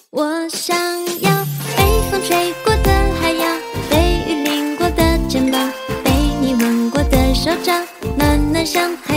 我想要被风吹过的海洋，被雨淋过的肩膀，被你吻过的手掌，暖暖像